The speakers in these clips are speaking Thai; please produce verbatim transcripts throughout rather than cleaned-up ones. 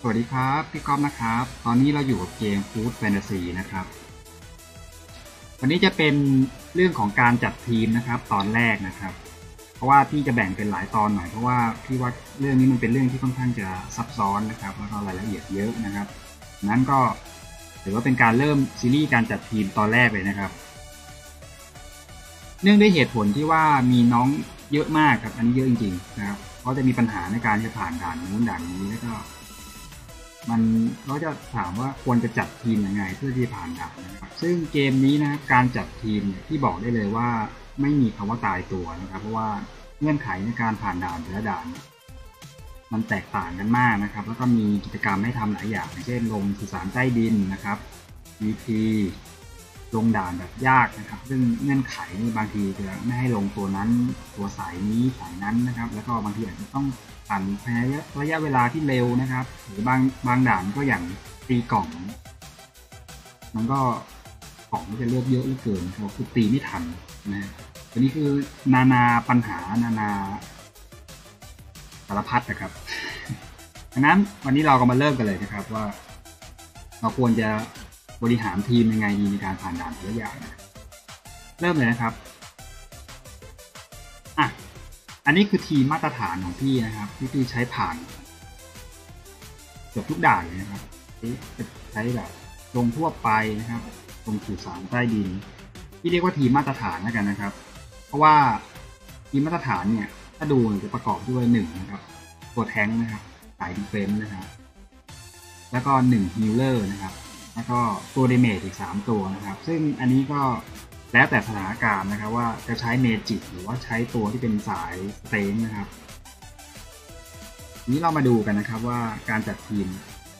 สวัสดีครับพี่ก๊อฟนะครับตอนนี้เราอยู่กับเกม Food Fantasy นะครับวันนี้จะเป็นเรื่องของการจัดทีมนะครับตอนแรกนะครับเพราะว่าพี่จะแบ่งเป็นหลายตอนหน่อยเพราะว่าพี่ว่าเรื่องนี้มันเป็นเรื่องที่ค่อนข้างจะซับซ้อนนะครับแล้วก็รายละเอียดเยอะนะครับนั้นก็ถือว่าเป็นการเริ่มซีรีส์การจัดทีมตอนแรกเลยนะครับเนื่องด้วยเหตุผลที่ว่ามีน้องเยอะมากครับอันนี้เยอะจริงๆนะครับเพราะจะมีปัญหาในการจะผ่านด่านนู้นด่านนี้แล้วก็มันเราจะถามว่าควรจะจัดทีมยังไงเพื่อที่จะผ่านด่านนะครับซึ่งเกมนี้นะครับการจัดทีมที่บอกได้เลยว่าไม่มีคำว่าตายตัวนะครับเพราะว่าเงื่อนไขในการผ่านด่านแต่ละด่านมันแตกต่างกันมากนะครับแล้วก็มีกิจกรรมให้ทำหลายอย่างเช่นลงสุสานใต้ดินนะครับ วี พี ลงด่านแบบยากนะครับซึ่งเงื่อนไขนี่บางทีจะไม่ให้ลงตัวนั้นตัวสายนี้สายนั้นนะครับแล้วก็บางทีอาจจะต้องผ่านภายในระยะเวลาที่เร็วนะครับหรือบางบางด่านก็อย่างตีกล่องมันก็กล่องก็จะเลือกเยอะเหลือเกินเขาคือตีไม่ทันนะอันนี้คือนานาปัญหานานาสารพัดนะครับดังนั้นวันนี้เราก็มาเริ่มกันเลยนะครับว่าเราควรจะบริหารทีมยังไงดีในการผ่านด่านแต่ละอย่างนะเริ่มเลยนะครับอ่ะอันนี้คือทีมมาตรฐานของพี่นะครับที่พี่ใช้ผ่านเกือบทุกด่านเลยนะครับใช้แบบลงทั่วไปนะครับลงสู่สารใต้ดินที่เรียกว่าทีมมาตรฐานแล้วกันนะครับเพราะว่าทีมมาตรฐานเนี่ยถ้าดูจะประกอบด้วยหนึ่งนะครับตัวแทงค์นะครับสายดีเฟนส์นะครับแล้วก็หนึ่งฮีลเลอร์นะครับแล้วก็ตัวเดเมจอีกสามตัวนะครับซึ่งอันนี้ก็แล้วแต่สถานการณ์นะครับว่าจะใช้เมจิกหรือว่าใช้ตัวที่เป็นสายสเตนนะครับนี้เรามาดูกันนะครับว่าการจัดทีม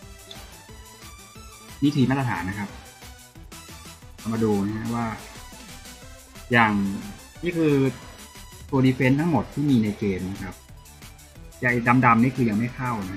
นี่ทีมมาตรฐานนะครับเรามาดูนะฮะว่าอย่างนี่คือตัวดีเฟนส์ทั้งหมดที่มีในเกมนะครับอย่างดำๆนี่คือยังไม่เข้านะ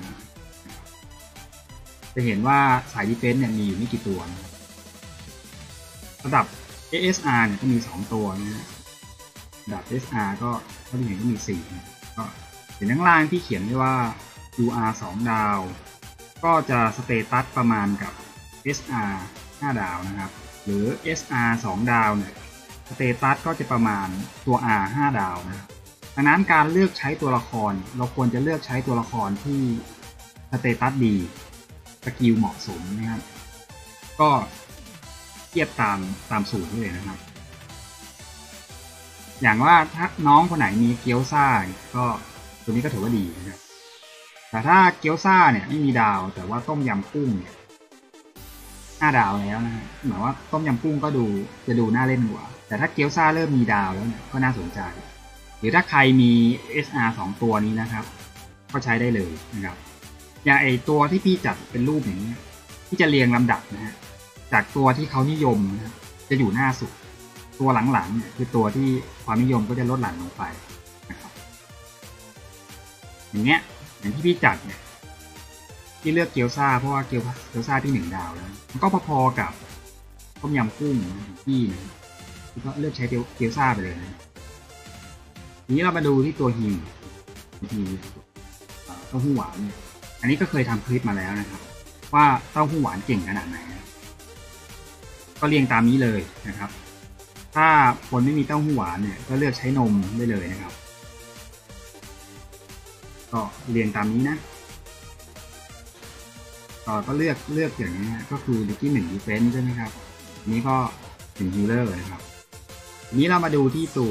จะเห็นว่าสายดีเฟนส์เนี่ยมีอยู่ไม่กี่ตัวนะระดับ เอ เอส อาร์ เนี่ยก็มีสองตัวนะระดับ เอส อาร์ ก็เท่าที่เห็นก็มีสี่นะก็เห็นข้างล่างที่เขียนไว้ว่า ยู อาร์ สองดาวก็จะสเตตัสประมาณกับ เอส อาร์ ห้าดาวนะครับหรือ เอส อาร์ สองดาวเนี่ยสเตตัสก็จะประมาณตัว R ห้าดาวนะดังนั้นการเลือกใช้ตัวละครเราควรจะเลือกใช้ตัวละครที่สเตตัสดีสกิลเหมาะสมนะครับก็เทียบตามตามสูตรนี่เลยนะครับอย่างว่าถ้าน้องคนไหนมีเกียวซ่าก็ตัวนี้ก็ถือว่าดีนะครับแต่ถ้าเกียวซ่าเนี่ยไม่มีดาวแต่ว่าต้มยำกุ้งเนี่ยห้าดาวแล้วนะหมายว่าต้มยำกุ้งก็ดูจะดูน่าเล่นกว่าแต่ถ้าเกียวซ่าเริ่มมีดาวแล้วเนี่ยก็น่าสนใจหรือถ้าใครมี เอส อาร์ สองตัวนี้นะครับก็ใช้ได้เลยนะครับอย่างไอตัวที่พี่จัดเป็นรูปอย่างนี้ที่จะเรียงลำดับนะฮะจากตัวที่เขานิยมนะจะอยู่หน้าสุดตัวหลังๆเนี่ยคือตัวที่ความนิยมก็จะลดหลั่นลงไปนะครับอย่างเงี้ยอย่างที่พี่จัดเนี่ยที่เลือกเกียวซ่าเพราะว่าเกียวเกียวซ่าที่หนึ่งดาวแล้วมันก็พอๆกับต้มยำกุ้งที่นะที่ก็เลือกใช้เกียวซ่าไปเลยนะทีนี้เรามาดูที่ตัวฮิวฮิวเต้าหู้หวานเนี่ยอันนี้ก็เคยทำคลิปมาแล้วนะครับว่าเต้าหู้หวานเก่งขนาดไหนก็เรียงตามนี้เลยนะครับถ้าคนไม่มีเต้าหู้หวานเนี่ยก็เลือกใช้นมได้เลยนะครับก็เรียงตามนี้นะต่อก็เลือกเลือกอย่างนี้ก็คือเมื่อกี้หนึ่งดีเฟนส์ใช่ไหมครับนี้ก็หนึ่งฮีลเลอร์นะครับทีนี้เรามาดูที่ตัว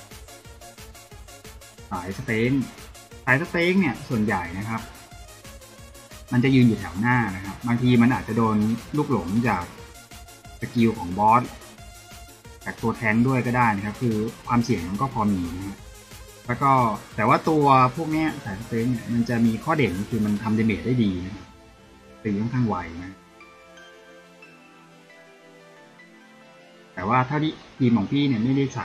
สายสเต็งสายสเต็งเนี่ยส่วนใหญ่นะครับมันจะยืนอยู่แถวหน้านะครับบางทีมันอาจจะโดนลูกหลงจากสกิลของบอสจากตัวแทงด้วยก็ได้นะครับคือความเสี่ยงมันก็พอมีนะแล้วก็แต่ว่าตัวพวกนี้สายสเต็งเนี่ยมันจะมีข้อเด่นคือมันทำเดเมจได้ดีนะตีค่อนข้างไวนะแต่ว่าเท่าที่ทีมของพี่เนี่ยไม่ได้ใส่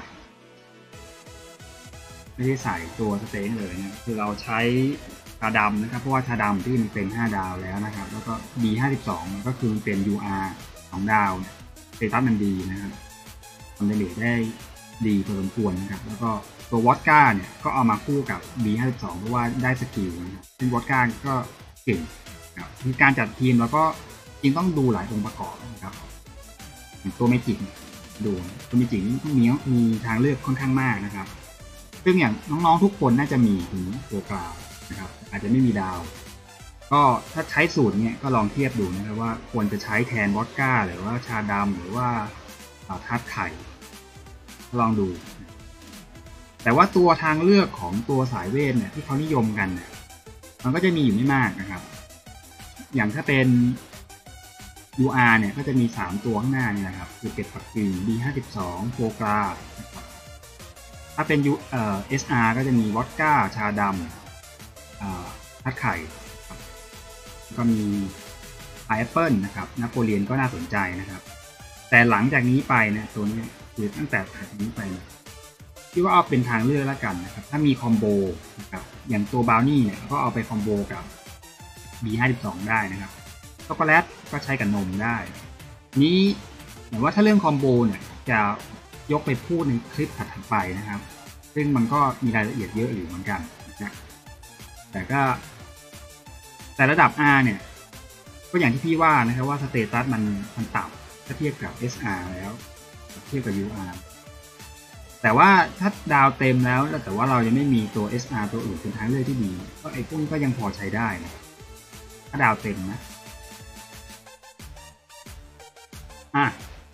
ไม่ได้ใส่ตัวสเต็งเลยนะคือเราใช้ชาดำนะครับเพราะว่าชาดำที่มันเป็นห้าดาวแล้วนะครับแล้วก็ บี ห้าสิบสองก็คือมันเป็น ยู อาร์ สองดาวสเตตัสมันดีนะครับทำเดเมจได้ดีพอสมควรนะครับแล้วก็ตัววอดก้าเนี่ยก็เอามาคู่กับ บี ห้าสิบสองเพราะว่าได้สกิลนะครับซึ่งวอดก้าก็เก่งคือการจัดทีมเราก็จริงต้องดูหลายองค์ประกอบนะครับตัวเมจิกดูตัวเมจิกนี่ต้องมีมีทางเลือกค่อนข้างมากนะครับซึ่งอย่างน้องๆทุกคนน่าจะมีถึงตัวกลางนะครับอาจจะไม่มีดาวก็ถ้าใช้สูตรเนี้ยก็ลองเทียบดูนะครับว่าควรจะใช้แทนวอดก้าหรือว่าชาดำหรือว่าทัดไข่ลองดูแต่ว่าตัวทางเลือกของตัวสายเวทเนี่ยที่เขานิยมกันเนี่ยมันก็จะมีอยู่ไม่มากนะครับอย่างถ้าเป็น ยู อาร์ เนี่ยก็จะมีสามตัวข้างหน้านี่นะครับคือเป็ดปักกิ่ง บี ห้าสิบสอง โฟกรานะครับถ้าเป็น U เอ่อ เอส อาร์ ก็จะมีวอดก้าชาดำอ่าทัดไข่ก็มีไพแอปเปิลนะครับนโปเลียนก็น่าสนใจนะครับแต่หลังจากนี้ไปเนี่ยตัวนี้คือตั้งแต่ถัดนี้ไปคิดว่าเอาเป็นทางเลือกแล้วกันนะครับถ้ามีคอมโบนะครับอย่างตัวบราวนี่เนี่ยก็เอาไปคอมโบกับ บี ห้าสิบสอง ได้นะครับช็อกโกแลตก็ใช้กับนมได้นี้เหมือนว่าถ้าเรื่องคอมโบเนี่ยจะยกไปพูดในคลิปถัดไปนะครับซึ่งมันก็มีรายละเอียดเยอะอยู่เหมือนกันนะแต่ก็แต่ระดับ R เนี่ยก็อย่างที่พี่ว่านะครับว่าสเตตัสมันมันต่ำถ้าเทียบกับ เอส อาร์ แล้วเทียบกับ ยู อาร์ แต่ว่าถ้าดาวเต็มแล้วแต่ว่าเรายังไม่มีตัว เอส อาร์ ตัวอื่นเป็นทางเลือกที่ดีก็ไอ้พวกนี้ก็ยังพอใช้ได้นะถ้าดาวเต็มนะอ่ะ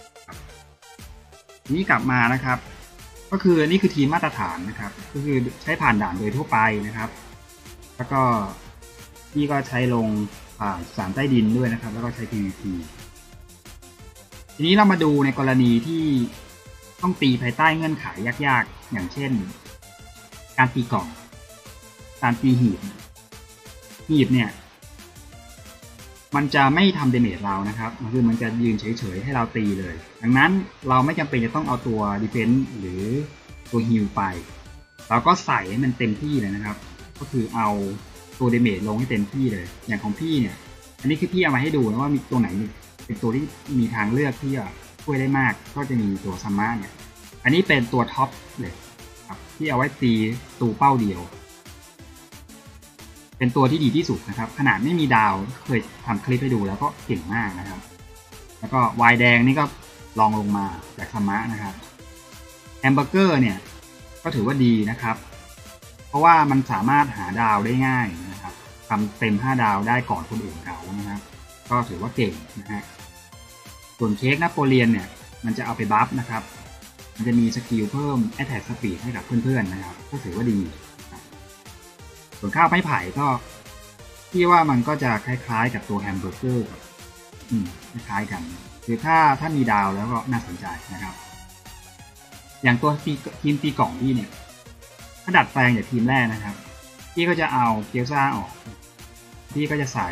นี้กลับมานะครับก็คือนี่คือทีมมาตรฐานนะครับก็คือใช้ผ่านด่านโดยทั่วไปนะครับแล้วก็นี่ก็ใช้ลงผ่านสารใต้ดินด้วยนะครับแล้วก็ใช้ พี วี พี ทีนี้เรามาดูในกรณีที่ต้องตีภายใต้เงื่อนไขยากๆอย่างเช่นการตีกล่องการตีหีบหีบเนี่ยมันจะไม่ทำเดเมจเรานะครับคือมันจะยืนเฉยๆให้เราตีเลยดังนั้นเราไม่จำเป็นจะต้องเอาตัวดีเฟนส์หรือตัวฮีลไปเราก็ใส่ให้มันเต็มที่เลยนะครับก็คือเอาตัวเดเมจลงให้เต็มที่เลยอย่างของพี่เนี่ยอันนี้คือพี่เอามาให้ดูนะว่ามีตัวไหนเป็นตัวที่มีทางเลือกที่จะช่วยได้มากก็จะมีตัวซัมมาเนี่ยอันนี้เป็นตัวท็อปเลยครับที่เอาไว้ตีตูเป้าเดียวเป็นตัวที่ดีที่สุดนะครับขนาดไม่มีดาวเคยทำคลิปให้ดูแล้วก็เก่งมากนะครับแล้วก็วายแดงนี่ก็ลองลงมาจากซัมมานะครับแฮมเบอร์เกอร์เนี่ยก็ถือว่าดีนะครับเพราะว่ามันสามารถหาดาวได้ง่ายนะครับทำเต็มห้าดาวได้ก่อนคนอื่นเขานะครับก็ถือว่าเก่งนะฮะส่วนเค้กนโปเลียนเนี่ยมันจะเอาไปบัฟนะครับมันจะมีสกิลเพิ่ม Attack Speed ให้กับเพื่อนๆนะครับก็ถือว่าดีส่วนข้าวไม้ไผ่ก็ที่ว่ามันก็จะคล้ายๆกับตัวแฮมเบอร์เกอร์อืมคล้ายๆกันคือถ้าถ้ามีดาวแล้วก็น่าสนใจนะครับอย่างตัวทีมตีกล่องที่เนี่ยถ้าดัดแปลงจากทีมแรกนะครับพี่ก็จะเอาเกียวซ่าออกพี่ก็จะใส่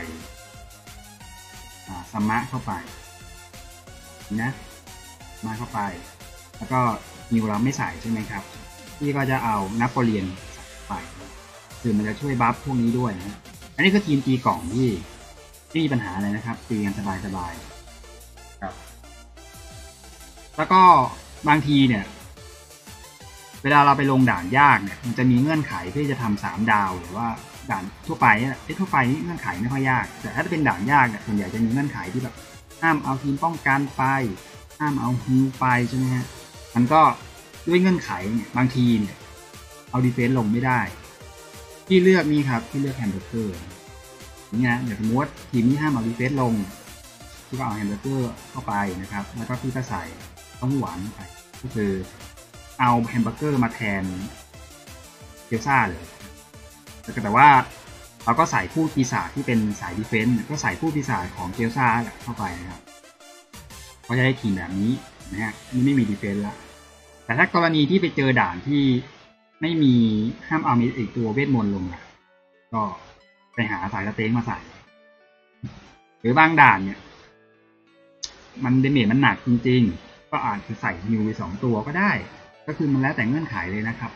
ซัมมะเข้าไปนะมาเข้าไปแล้วก็นิวเราไม่ใส่ใช่ไหมครับพี่ก็จะเอานโปเลียนใส่ไปคือมันจะช่วยบัฟพวกนี้ด้วยนะอันนี้คือทีมตีกล่องที่ไม่มีปัญหาเลยนะครับตีกันสบายๆครับแล้วก็บางทีเนี่ยเวลาเราไปลงด่านยากเนี่ยมันจะมีเงื่อนไขที่จะทำสามดาวหรือว่าด่านทั่วไปเนี่ยทั่วไปนี่เงื่อนไขไม่ค่อยยากแต่ถ้าเป็นด่านยากเนี่ยส่วนใหญ่จะมีเงื่อนไขที่แบบห้ามเอาทีมป้องกันไปห้ามเอาฮิวไปใช่ไหมฮะมันก็ด้วยเงื่อนไขเนี่ยบางทีเนี่ยเอาดีเฟนส์ลงไม่ได้ที่เลือกนี่ครับที่เลือกแฮมเบอร์เกอร์นี่นะอย่างสมมติทีมนี้ห้ามเอาดีเฟนส์ลงที่ก็เอาแฮมเบอร์เกอร์เข้าไปนะครับแล้วก็พี่ก็ใส่เต้าหู้หวานไปก็คือเอาแฮมเบอร์เกอร์มาแทนเกี๊ยวซ่าเลยแต่ว่าเราก็ใส่ผู้ปีศาจที่เป็นสายดีเฟนส์ก็ใส่ผู้ปีศาจของเกี๊ยวซ่าเข้าไปนะครับก็จะได้ทีมแบบนี้นะฮะนี่ไม่มีดีเฟนส์ละแต่ถ้ากรณีที่ไปเจอด่านที่ไม่มีห้ามเอามีอีกตัวเวทมนต์ลงอ่ะก็ไปหาสายสเต็งมาใส่หรือบางด่านเนี่ยมันเดเมจมันหนักจริงๆก็อาจจะใส่ฮิวไปสองตัวก็ได้ก็คือมันแล้วแต่เงื่อนไขเลยนะครับ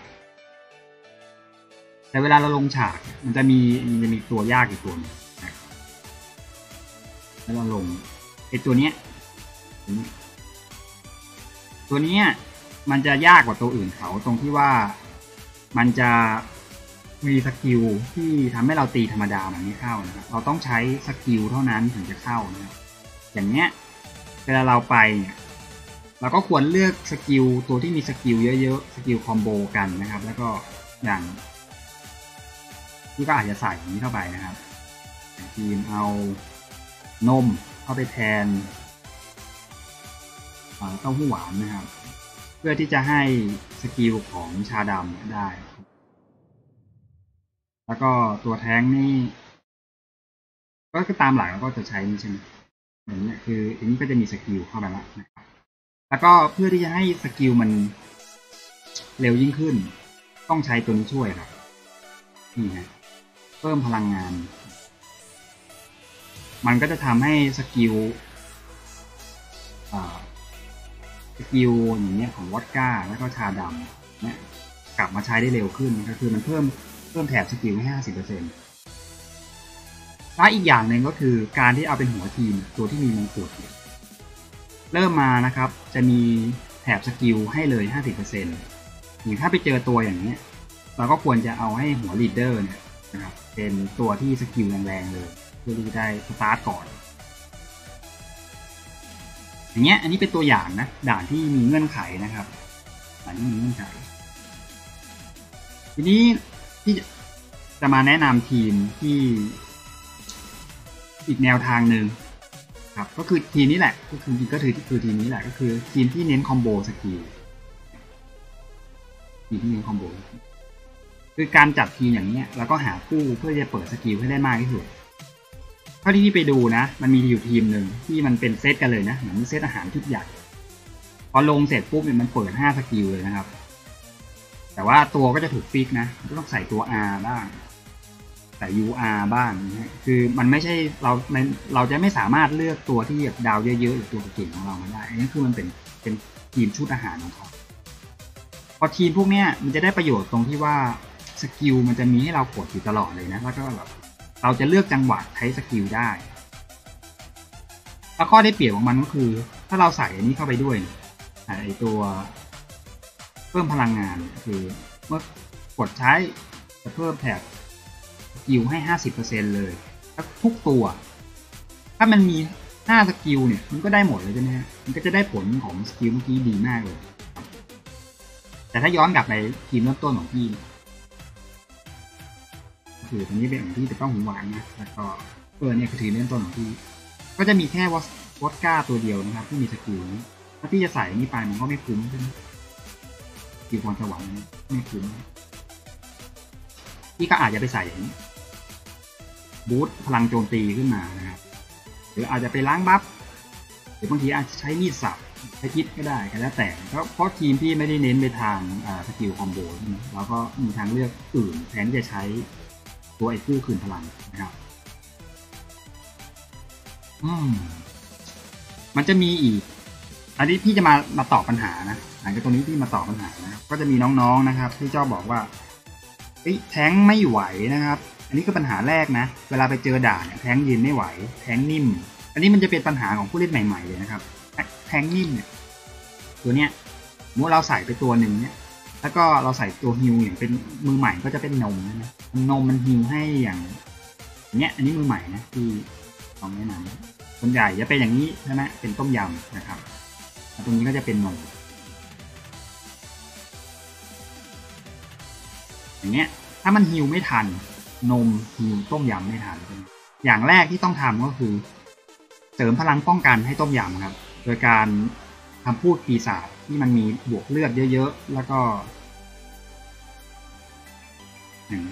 แต่เวลาเราลงฉากมันจะมีมันจะมีตัวยากอีกตัวนึงนะแล้วเราลงไอ้ตัวเนี้ยตัวนี้มันจะยากกว่าตัวอื่นเขาตรงที่ว่ามันจะมีสกิลที่ทำให้เราตีธรรมดามันไม่เข้านะครับเราต้องใช้สกิลเท่านั้นถึงจะเข้านะครับอย่างเนี้ยเวลาเราไปเนี่ยเราก็ควรเลือกสกิลตัวที่มีสกิลเยอะๆสกิลคอมโบกันนะครับแล้วก็อย่างที่ก็อาจจะใส่อย่างนี้เข้าไปนะครับทีมเอานมเข้าไปแทนเต้าหู้หวานนะครับเพื่อที่จะให้สกิลของชาดำได้แล้วก็ตัวแท้งนี่ก็ตามหลักก็จะใช้นี่ใช่ไหมอย่างนี้คืออันนี้ก็จะมีสกิลเข้าไปแล้วนะครับแล้วก็เพื่อที่จะให้สกิลมันเร็วยิ่งขึ้นต้องใช้ตัวนี้ช่วยครับนี่นะเพิ่มพลังงานมันก็จะทำให้สกิลสกิลอย่างเงี้ยของวอดก้าแล้วก็ชาดำเนี่ยกลับมาใช้ได้เร็วขึ้นก็คือมันเพิ่มเพิ่มแถบสกิลให้ ห้าสิบเปอร์เซ็นต์ และอีกอย่างหนึ่งก็คือการที่เอาเป็นหัวทีมตัวที่มีมงกุฎเริ่มมานะครับจะมีแถบสกิลให้เลย ห้าสิบเปอร์เซ็นต์ อย่างถ้าไปเจอตัวอย่างนี้เราก็ควรจะเอาให้หัวลีดเดอร์เนี่ยนะครับเป็นตัวที่สกิลแรงๆเลยเพื่อที่จะได้สตาร์ทก่อนอย่างเงี้ยอันนี้เป็นตัวอย่างนะด่านที่มีเงื่อนไขนะครับด่านที่มีเงื่อนไขทีนี้ที่จะมาแนะนำทีมที่อีกแนวทางหนึ่งครับก็คือทีมนี้แหละก็คือก็คือคือทีมนี้แหละก็คือทีมที่เน้นคอมโบสกิลทีมที่เน้นคอมโบคือการจัดทีมอย่างนี้แล้วก็หาคู่เพื่อจะเปิดสกิลให้ได้มากที่สุดเท่าที่พี่ไปดูนะมันมีอยู่ทีมหนึ่งที่มันเป็นเซตกันเลยนะเหมือนเซตอาหารชุดใหญ่พอลงเสร็จปุ๊บเนี่ยมันเปิดห้าสกิลเลยนะครับแต่ว่าตัวก็จะถูกฟิกนะก็ต้องใส่ตัว R บ้างใส่ ยู อาร์ บ้างนะคือมันไม่ใช่เราเราจะไม่สามารถเลือกตัวที่แบบดาวเยอะๆหรือตัวเก่งของเรามาได้อันนี้คือมันเป็นเป็นทีมชุดอาหารของเขาพอทีมพวกเนี้ยมันจะได้ประโยชน์ตรงที่ว่าสกิลมันจะมีให้เรากดอยู่ตลอดเลยนะแล้วก็แบบเราจะเลือกจังหวะใช้สกิลได้แล้วข้อได้เปรียบของมันก็คือถ้าเราใส่อันนี้เข้าไปด้วยไอตัวเพิ่มพลังงานคือเมื่อกดใช้จะเพิ่มแถบสกิลให้ ห้าสิบเปอร์เซ็นต์ เลยทุกตัวถ้ามันมีห้าสกิลเนี่ยมันก็ได้หมดเลยใช่ไหมฮะมันก็จะได้ผลของสกิลเมื่อกี้ดีมากเลยแต่ถ้าย้อนกลับไปทีมเริ่มต้นของพี่คือตรงนี้เป็นของที่จะต้องหูหวานนะแล้วก็เออเนี่ยคือทีมเริ่มต้นของพี่ก็จะมีแค่วอดก้าตัวเดียวนะครับที่มีสกิลนี้ถ้าพี่จะใส่นี่ไปมันก็ไม่คุ้มใช่ไหมสกิลพรสวรรค์ไม่คุ้มพี่ก็อาจจะไปใส่อย่างนี้บูสต์พลังโจมตีขึ้นมานะครับหรืออาจจะไปล้างบัฟหรือบางทีอาจจะใช้มีดสับใช้คิดก็ได้ก็แล้วแต่เพราะทีมพี่ไม่ได้เน้นไปทางสกิลคอมโบแล้วก็มีทางเลือกอื่นแทนที่จะใช้ตัวไอ้คู่คืนพลังนะครับอืมมันจะมีอีกอันนี้พี่จะมามาตอบปัญหานะหลังจากตรงนี้พี่มาตอบปัญหานะครับก็จะมีน้องๆนะครับที่เจ้าบอกว่าแท้งไม่ไหวนะครับอันนี้คือปัญหาแรกนะเวลาไปเจอด่านเนี่ยแท้งยืนไม่ไหวแท้งนิ่มอันนี้มันจะเป็นปัญหาของผู้เล่นใหม่ๆเลยนะครับแท้งนิ่มเนี่ยตัวเนี้ยเมื่อเราใส่ไปตัวหนึ่งเนี่ยแล้วก็เราใส่ตัวฮิวอย่างเป็นมือใหม่ก็จะเป็นนมนะนมมันฮิวให้อย่างเนี้ยอันนี้มือใหม่นะที่ลองแนะนำส่วนใหญ่จะเป็นอย่างนี้ใช่ไหมเป็นต้มยำนะครับตรงนี้ก็จะเป็นนมอย่างเงี้ยถ้ามันฮิวไม่ทันนมฮิวต้มยำไม่ทันอย่างแรกที่ต้องทำก็คือเสริมพลังป้องกันให้ต้มยำครับโดยการทำพูดปีศาจที่มันมีบวกเลือดเยอะๆแล้วก็อย่าง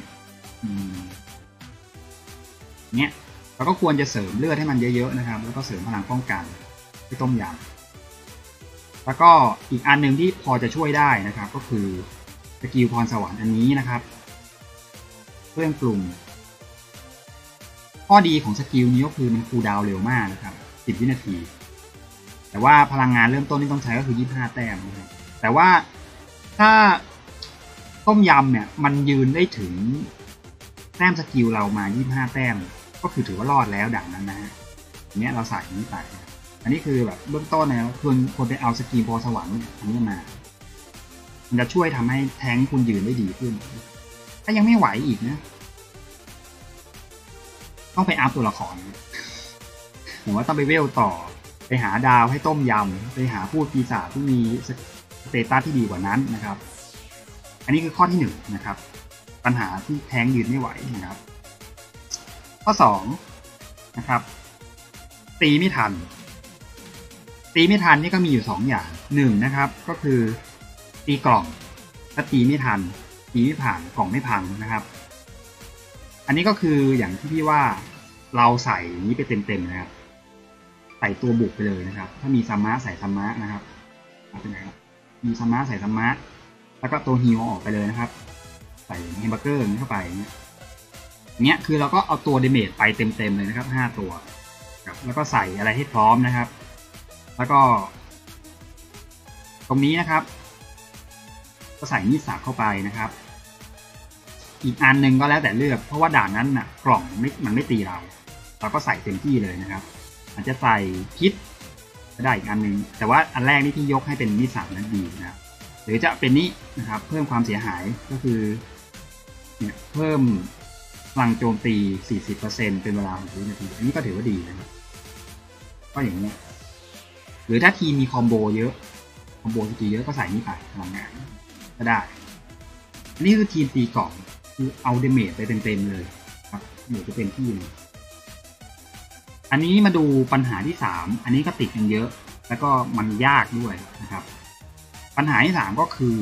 เงี้ยเราก็ควรจะเสริมเลือดให้มันเยอะๆนะครับแล้วก็เสริมพลังป้องกันให้ต้มยำแล้วก็อีกอันหนึ่งที่พอจะช่วยได้นะครับก็คือสกิลพรสวรรค์อันนี้นะครับเครื่องปรุงข้อดีของสกิลนี้ก็คือมันคูลดาวน์เร็วมากนะครับสิบวินาทีแต่ว่าพลังงานเริ่มต้นที่ต้องใช้ก็คือยี่สิบห้าแต้มนะครับแต่ว่าถ้าต้มยำเนี่ยมันยืนได้ถึงแต้มสกิลเรามายี่สิบห้าแต้มก็คือถือว่ารอดแล้วดังนั้นนะฮะอันนี้เราใส่นี้ไปอันนี้คือแบบเบื้องต้นนะควรควรไปเอาสกิลพรสวรรค์อันนี้มามันจะช่วยทำให้แท้งคุณยืนได้ดีขึ้นายังไม่ไหวอีกนะต้องไปอัพตัวละครผมว่าต้องไปเวลต่อไปหาดาวให้ต้มยำไปหาพูดปีศาจที่มีสเตตัสที่ดีกว่านั้นนะครับอันนี้คือข้อที่หนึ่งนะครับปัญหาที่แทงยืนไม่ไหวนะครับข้อสองนะครับตีไม่ทันตีไม่ทันนี่ก็มีอยู่สองอย่างหนึ่งนะครับก็คือตีกล่องถ้าตีไม่ทันตีไม่ผ่านกล่องไม่พังนะครับอันนี้ก็คืออย่างที่พี่ว่าเราใส่นี้ไปเต็มๆนะครับใส่ตัวบุกไปเลยนะครับถ้ามีซัมมะใส่ซัมมะนะครับเป็นไงครับมีซัมมะใส่ซัมมะแล้วก็ตัวฮิวออกไปเลยนะครับใส่แฮมเบอร์เกอร์เข้าไปเนี้ยเนี้ยคือเราก็เอาตัวเดเมจไปเต็มๆเลยนะครับห้าตัวแล้วก็ใส่อะไรให้พร้อมนะครับแล้วก็ตรงนี้นะครับก็ใส่มีดสับเข้าไปนะครับอีกอันหนึ่งก็แล้วแต่เลือกเพราะว่าด่านนั้นน่ะกล่องไม่มันไม่ตีเราเราก็ใส่เต็มที่เลยนะครับอาจจะใส่พิษก็ได้อีกอันหนึ่งแต่ว่าอันแรกนี่ที่ยกให้เป็นมีดสับนั้นดีนะครับหรือจะเป็นนี้นะครับเพิ่มความเสียหายก็คือเนี่ยเพิ่มพลังโจมตี สี่สิบเปอร์เซ็นต์ เป็นเวลาหกสิบนาทีอันนี้ก็ถือว่าดีนะครับก็อย่างนี้หรือถ้าทีมมีคอมโบเยอะคอมโบสกีเยอะก็ใส่นี่ไปพลังงานก็ได้อันนี้คือทีมตีกล่องคือเอาเดเมจไปเต็มๆเลยครับเดี๋ยวจะเป็นที่เลยอันนี้มาดูปัญหาที่สามอันนี้ก็ติดกันเยอะแล้วก็มันยากด้วยนะครับปัญหาที่สามก็คือ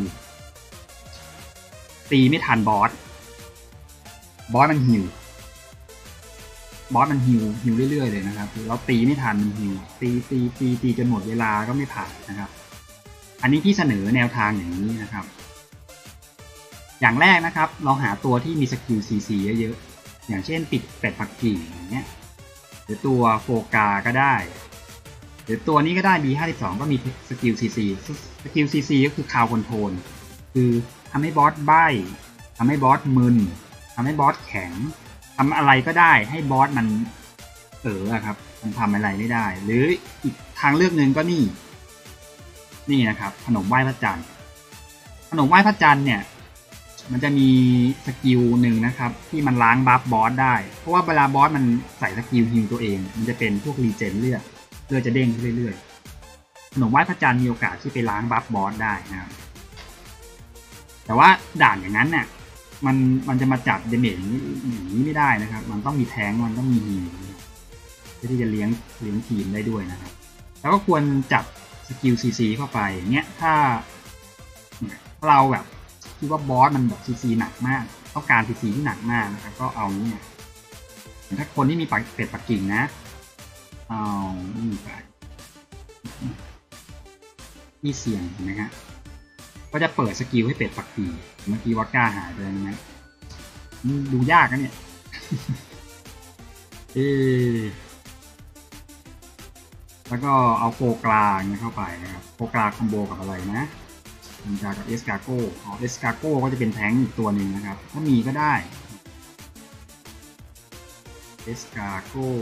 ตีไม่ทันบอสบอสมันหิวบอสมันฮิวฮิวเรื่อยๆเลยนะครับเราตีไม่ทันมันฮิวตีตีตีตีจนหมดเวลาก็ไม่ผ่านนะครับอันนี้ที่เสนอแนวทางอย่างนี้นะครับอย่างแรกนะครับเราหาตัวที่มีสกิล ซี ซี เยอะๆอย่างเช่นปิดเป็ดปักกิ่งอย่างเงี้ยหรือตัวโฟกาก็ได้หรือตัวนี้ก็ได้ บี ห้าสิบสอง ก็มีสกิล ซี ซี สกิล ซี ซี ก็คือคาวคอนโทรลคือทำให้บอสใบ้ทำให้บอสมึนทำให้บอสแข็งทำอะไรก็ได้ให้บอสมันเออครับมันทำอะไรไม่ได้หรืออีกทางเลือกหนึ่งก็นี่นี่นะครับขนมไหว้พระจันทร์ขนมไหว้พระจันทร์เนี่ยมันจะมีสกิลหนึ่งนะครับที่มันล้างบัฟบอสได้เพราะว่าเวลาบอสมันใส่สกิลฮิลตัวเองมันจะเป็นพวกรีเจนเลือดเลือดจะเด้งขึ้นเรื่อยๆขนมไหว้พระจันทร์มีโอกาสที่ไปล้างบัฟบอสได้นะครับแต่ว่าด่านอย่างนั้นเนี่ยมันมันจะมาจัดเดเมจอย่างนี้ไม่ได้นะครับมันต้องมีแทงมันต้องมีฮีลเพื่อที่จะเลี้ยงเลี้ยงทีมได้ด้วยนะครับแล้วก็ควรจับสกิล ซี ซี เข้าไปอย่างเงี้ยถ้าถ้าเราแบบคิดว่าบอสมันแบบ ซี ซี หนักมากต้องการ ซี ซี ที่หนักมากนะครับก็เอาเนี่ยถ้าคนที่มีปักเป็ดปักกิ่งนะเอานี่ไปนี่เสี่ยงนะฮะก็จะเปิดสกิลให้เป็ดปักกิ่งเมื่อกี้วัดก้าหายไปแล้วนะดูยากนะเนี่ยเอแล้วก็เอาโฟกลาเนี่ยเข้าไปนะครับโฟกลาคอมโบกับอะไรนะมันจะกับเอสกาโก้อ๋อเอสกาโก้ก็จะเป็นแท้งอีกตัวหนึ่งนะครับถ้ามีก็ได้เอสกาโก้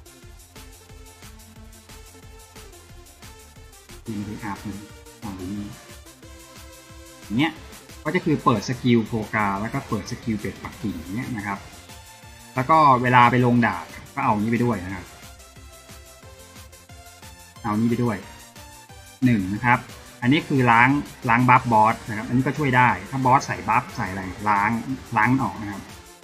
ทีมที่อัพเนี่ยอ๋อนี่เนี้ยก็จะคือเปิดสกิลโฟกาแล้วก็เปิดสกิลเป็ดปักกิ่งเนี้ยนะครับแล้วก็เวลาไปลงดาบก็เอานี้ไปด้วยนะครับเอานี้ไปด้วยหนึ่งนะครับอันนี้คือล้างล้างบัฟบอสนะครับอันนี้ก็ช่วยได้ถ้าบอสใส่บัฟใส่อะไรล้างล้างออกนะครับ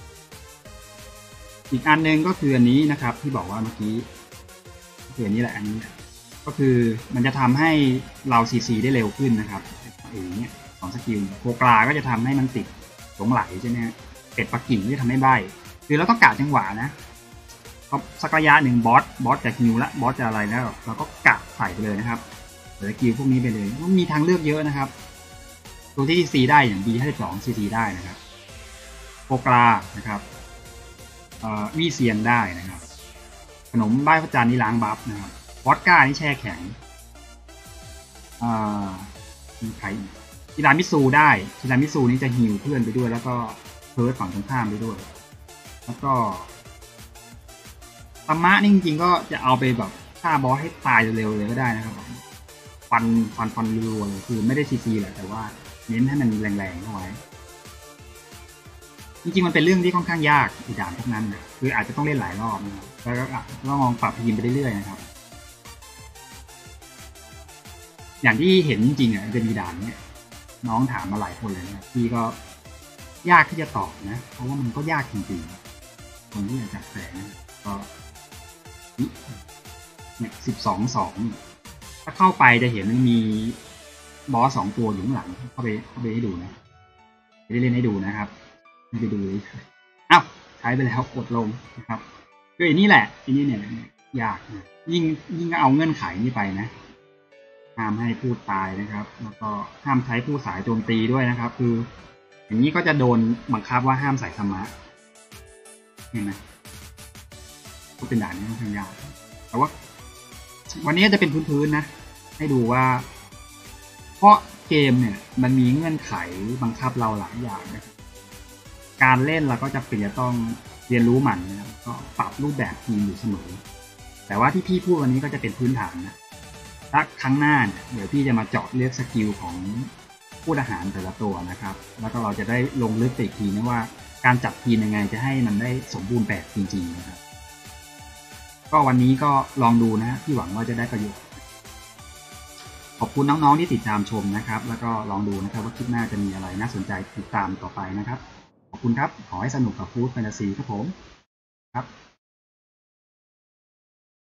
อีกอันนึงก็คืออันนี้นะครับที่บอกว่าเมื่อกี้คืออันนี้แหละอันนี้ก็คือมันจะทำให้เรา ซี ซี ได้เร็วขึ้นนะครับอย่างเงี้ยของสกิลโฟกาก็จะทำให้มันติดหลงไหลใช่ไหมฮะเป็ดปักกิ่งก็จะทำให้ใบคือเราต้องกะจังหวะนะพอสักระยะหนึ่งบอสบอสจะฮิวละบอสจะอะไรแล้วเราก็กะใส่ไปเลยนะครับสกิลพวกนี้ไปเลยมันมีทางเลือกเยอะนะครับตัวที่ ซี ซี ได้อย่าง บี ห้าสิบสอง ซี ซี ได้นะครับโฟกานะครับวีเซียนได้นะครับขนมใบพระจันทร์นี่ล้างบัฟนะครับวอดก้านี่แช่แข็งมีใครทีรามิซูได้ทีรามิซูนี่จะฮิวเพื่อนไปด้วยแล้วก็เพิร์ดฝั่งตรงข้ามไปด้วยแล้วก็ธรรมะนี่จริงๆก็จะเอาไปแบบฆ่าบอสให้ตายเร็วๆเลยก็ได้นะครับฟันฟันฟันรัวเลยคือไม่ได้ซีซีแหละแต่ว่าเน้นให้มันแรงๆเข้าไว้จริงๆมันเป็นเรื่องที่ค่อนข้างยากอีด่านพวกนั้นนะคืออาจจะต้องเล่นหลายรอบนะครับแล้วก็ต้องลองปรับทีมไปเรื่อยๆนะครับอย่างที่เห็นจริงๆอ่ะจะมีด่านเนี้ยน้องถามมาหลายคนเลยนะพี่ก็ยากที่จะตอบนะเพราะว่ามันก็ยากจริงๆคนที่จะจับแสงก็เนี่ยสิบสองสองถ้าเข้าไปจะเห็นมันมีบอสสองตัวอยู่ข้างหลังเข้าไปเข้าไปให้ดูนะไม่ได้เล่นให้ดูนะครับไม่ไปดูเลยอ้าวใช้ไปแล้วกดลงนะครับก็อย่างนี้แหละอันนี้เนี่ยยากนะยิ่งยิ่งเอาเงื่อนไขนี้ไปนะห้ามให้พูดตายนะครับแล้วก็ห้ามใช้ผู้สายโจมตีด้วยนะครับ คืออย่างนี้ก็จะโดนบังคับว่าห้ามใส่ธรรมะเห็นไหมก็เป็นด่านที่ค่อนข้างยากแต่ว่าวันนี้จะเป็นพื้นๆนะให้ดูว่าเพราะเกมเนี่ยมันมีเงื่อนไขบังคับเราหลายอย่างนะครับการเล่นเราก็จะเป็นจะต้องเรียนรู้มันนะครับก็ปรับรูปแบบทีมอยู่เสมอแต่ว่าที่พี่พูดวันนี้ก็จะเป็นพื้นฐานนะถ้าครั้งหน้าเนี่ยเดี๋ยวพี่จะมาเจาะเลือกสกิลของผู้ทหารแต่ละตัวนะครับแล้วก็เราจะได้ลงลึกไปอีกทีนะว่าการจัดทีมยังไงจะให้มันได้สมบูรณ์แบบจริงๆนะครับก็วันนี้ก็ลองดูนะพี่หวังว่าจะได้ประโยชน์ขอบคุณน้องๆที่ติดตามชมนะครับแล้วก็ลองดูนะครับว่าคลิปหน้าจะมีอะไรน่าสนใจติดตามต่อไปนะครับขอบคุณครับขอให้สนุกกับฟู้ดแฟนตาซีครับผมครับ